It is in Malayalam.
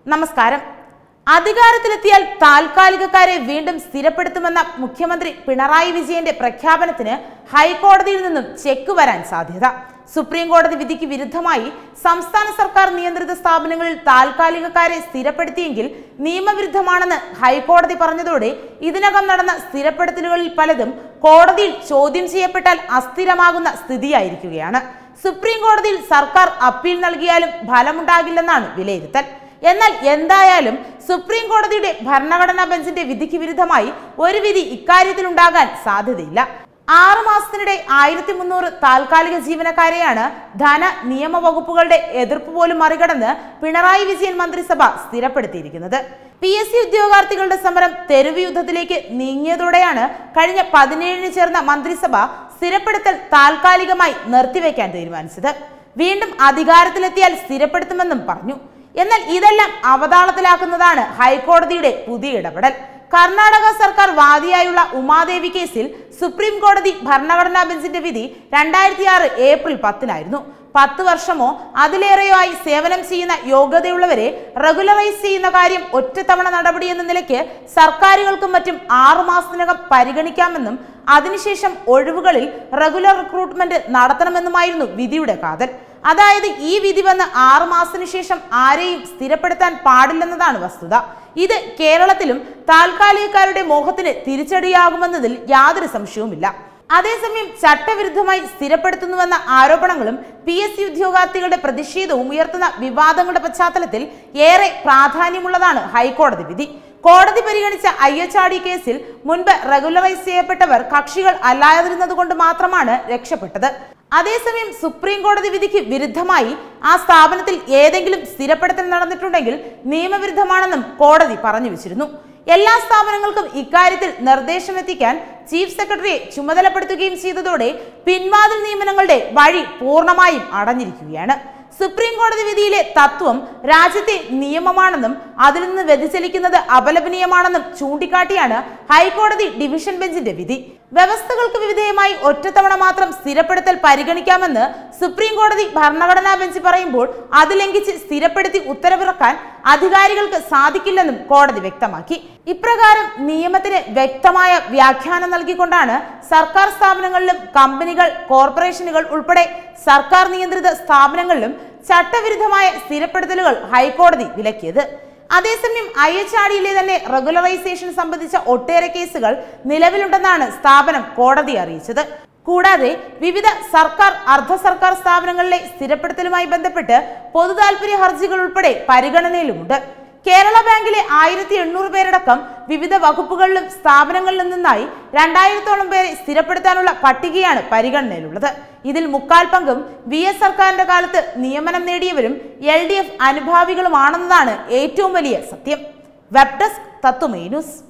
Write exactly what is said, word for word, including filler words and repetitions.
നമസ്കാരം. അധികാരത്തിലെത്തിയാൽ താൽക്കാലികക്കാരെ വീണ്ടും സ്ഥിരപ്പെടുത്തുമെന്ന മുഖ്യമന്ത്രി പിണറായി വിജയന്റെ പ്രഖ്യാപനത്തിന് ഹൈക്കോടതിയിൽ നിന്നും ചെക്ക് വരാൻ സാധ്യത. സുപ്രീം കോടതി വിധിക്ക് വിരുദ്ധമായി സംസ്ഥാന സർക്കാർ നിയന്ത്രിത സ്ഥാപനങ്ങളിൽ താൽക്കാലികക്കാരെ സ്ഥിരപ്പെടുത്തിയെങ്കിൽ നിയമവിരുദ്ധമാണെന്ന് ഹൈക്കോടതി പറഞ്ഞതോടെ ഇതിനകം നടന്ന സ്ഥിരപ്പെടുത്തലുകളിൽ പലതും കോടതിയിൽ ചോദ്യം ചെയ്യപ്പെട്ടാൽ അസ്ഥിരമാകുന്ന സ്ഥിതിയായിരിക്കുകയാണ്. സുപ്രീം കോടതിയിൽ സർക്കാർ അപ്പീൽ നൽകിയാലും ഫലമുണ്ടാകില്ലെന്നാണ് വിലയിരുത്തൽ. എന്നാൽ എന്തായാലും സുപ്രീം കോടതിയുടെ ഭരണഘടനാ ബെഞ്ചിന്റെ വിധിക്ക് വിരുദ്ധമായി ഒരു വിധി ഇക്കാര്യത്തിൽ ഉണ്ടാകാൻ സാധ്യതയില്ല. ആറു മാസത്തിനിടെ ആയിരത്തി മുന്നൂറ് താൽക്കാലിക ജീവനക്കാരെയാണ് ധന നിയമ വകുപ്പുകളുടെ എതിർപ്പ് പോലും മറികടന്ന് പിണറായി വിജയൻ മന്ത്രിസഭ സ്ഥിരപ്പെടുത്തിയിരിക്കുന്നത്. പി എസ് സി ഉദ്യോഗാർത്ഥികളുടെ സമരം തെരുവ് യുദ്ധത്തിലേക്ക് നീങ്ങിയതോടെയാണ് കഴിഞ്ഞ പതിനേഴിന് ചേർന്ന മന്ത്രിസഭ സ്ഥിരപ്പെടുത്തൽ താൽക്കാലികമായി നിർത്തിവെക്കാൻ തീരുമാനിച്ചത്. വീണ്ടും അധികാരത്തിലെത്തിയാൽ സ്ഥിരപ്പെടുത്തുമെന്നും പറഞ്ഞു. എന്നാൽ ഇതെല്ലാം അവതാളത്തിലാക്കുന്നതാണ് ഹൈക്കോടതിയുടെ പുതിയ ഇടപെടൽ. കർണാടക സർക്കാർ വാദിയായുള്ള ഉമാദേവി കേസിൽ സുപ്രീം കോടതി ഭരണഘടനാ ബെഞ്ചിന്റെ വിധി രണ്ടായിരത്തി ആറ് ഏപ്രിൽ പത്തിനായിരുന്നു. പത്ത് വർഷമോ അതിലേറെയോ ആയി സേവനം ചെയ്യുന്ന യോഗ്യതയുള്ളവരെ റെഗുലറൈസ് ചെയ്യുന്ന കാര്യം ഒറ്റത്തവണ നടപടി എന്ന നിലയ്ക്ക് സർക്കാരുകൾക്കും മറ്റും ആറു മാസത്തിനകം പരിഗണിക്കാമെന്നും അതിനുശേഷം ഒഴിവുകളിൽ റെഗുലർ റിക്രൂട്ട്മെന്റ് നടത്തണമെന്നുമായിരുന്നു വിധിയുടെ കാതൽ. അതായത് ഈ വിധി വന്ന് ആറു മാസത്തിനു ശേഷം ആരെയും സ്ഥിരപ്പെടുത്താൻ പാടില്ലെന്നതാണ് വസ്തുത. ഇത് കേരളത്തിലും താൽക്കാലികക്കാരുടെ മോഹത്തിന് തിരിച്ചടിയാകുമെന്നതിൽ യാതൊരു സംശയവുമില്ല. അതേസമയം ചട്ടവിരുദ്ധമായി സ്ഥിരപ്പെടുത്തുന്നുവെന്ന ആരോപണങ്ങളും പി എസ് സി ഉദ്യോഗാർത്ഥികളുടെ പ്രതിഷേധവും ഉയർത്തുന്ന വിവാദങ്ങളുടെ പശ്ചാത്തലത്തിൽ ഏറെ പ്രാധാന്യമുള്ളതാണ് ഹൈക്കോടതി വിധി. കോടതി പരിഗണിച്ച ഐ എച്ച് ആർ ഡി കേസിൽ മുൻപ് റെഗുലറൈസ് ചെയ്യപ്പെട്ടവർ കക്ഷികൾ അല്ലാതിരുന്നത് കൊണ്ട് മാത്രമാണ് രക്ഷപ്പെട്ടത്. അതേസമയം സുപ്രീം കോടതി വിധിക്ക് വിരുദ്ധമായി ആ സ്ഥാപനത്തിൽ ഏതെങ്കിലും സ്ഥിരപ്പെടുത്തൽ നടന്നിട്ടുണ്ടെങ്കിൽ നിയമവിരുദ്ധമാണെന്നും കോടതി പറഞ്ഞു വെച്ചിരുന്നു. എല്ലാ സ്ഥാപനങ്ങൾക്കും ഇക്കാര്യത്തിൽ നിർദ്ദേശമെത്തിക്കാൻ ചീഫ് സെക്രട്ടറിയെ ചുമതലപ്പെടുത്തുകയും ചെയ്തതോടെ പിൻവാതിൽ നിയമനങ്ങളുടെ വഴി പൂർണ്ണമായും അടഞ്ഞിരിക്കുകയാണ്. സുപ്രീം കോടതി വിധിയിലെ തത്വം രാജ്യത്തെ നിയമമാണെന്നും അതിൽ നിന്ന് വ്യതിചലിക്കുന്നത് അപലപനീയമാണെന്നും ചൂണ്ടിക്കാട്ടിയാണ് ഹൈക്കോടതി ഡിവിഷൻ ബെഞ്ചിന്റെ വിധി. വ്യവസ്ഥകൾക്ക് വിധേയമായി ഒറ്റത്തവണ മാത്രം സ്ഥിരപ്പെടുത്തൽ പരിഗണിക്കാമെന്ന് സുപ്രീം കോടതി ഭരണഘടനാ ബെഞ്ച് പറയുമ്പോൾ അത് ലംഘിച്ച് സ്ഥിരപ്പെടുത്തി ഉത്തരവിറക്കാൻ അധികാരികൾക്ക് സാധിക്കില്ലെന്നും കോടതി വ്യക്തമാക്കി. ഇപ്രകാരം നിയമത്തിന് വ്യക്തമായ വ്യാഖ്യാനം നൽകിക്കൊണ്ടാണ് സർക്കാർ സ്ഥാപനങ്ങളിലും കമ്പനികൾ, കോർപ്പറേഷനുകൾ ഉൾപ്പെടെ സർക്കാർ നിയന്ത്രിത സ്ഥാപനങ്ങളിലും ചട്ടവിരുദ്ധമായ സ്ഥിരപ്പെടുത്തലുകൾ ഹൈക്കോടതി വിലക്കിയത്. അതേസമയം ഐ എച്ച് ആർ ഡിയിലെ തന്നെ റെഗുലറൈസേഷൻ സംബന്ധിച്ച ഒട്ടേറെ കേസുകൾ നിലവിലുണ്ടെന്നാണ് സ്ഥാപനം കോടതിയെ അറിയിച്ചത്. കൂടാതെ വിവിധ സർക്കാർ, അർദ്ധ സർക്കാർ സ്ഥാപനങ്ങളിലെ സ്ഥിരപ്പെടുത്തലുമായി ബന്ധപ്പെട്ട് പൊതു താൽപര്യ ഹർജികൾ ഉൾപ്പെടെ പരിഗണനയിലുമുണ്ട്. കേരള ബാങ്കിലെ ആയിരത്തി എണ്ണൂറ് പേരടക്കം വിവിധ വകുപ്പുകളിലും സ്ഥാപനങ്ങളിലും നിന്നായി രണ്ടായിരത്തോളം പേരെ സ്ഥിരപ്പെടുത്താനുള്ള പട്ടികയാണ് പരിഗണനയിലുള്ളത്. ഇതിൽ മുക്കാൽ പങ്കും വി എസ് സർക്കാരിന്റെ കാലത്ത് നിയമനം നേടിയവരും എൽ ഡി എഫ് അനുഭാവികളുമാണെന്നതാണ് ഏറ്റവും വലിയ സത്യം. Web desk Tatwamayi news.